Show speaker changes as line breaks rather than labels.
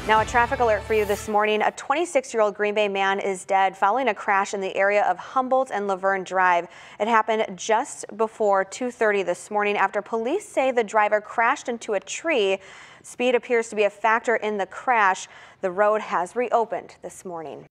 Now, a traffic alert for you this morning. A 26-year-old Green Bay man is dead following a crash in the area of Humboldt and Laverne Drive. It happened just before 2:30 this morning after police say the driver crashed into a tree. Speed appears to be a factor in the crash. The road has reopened this morning.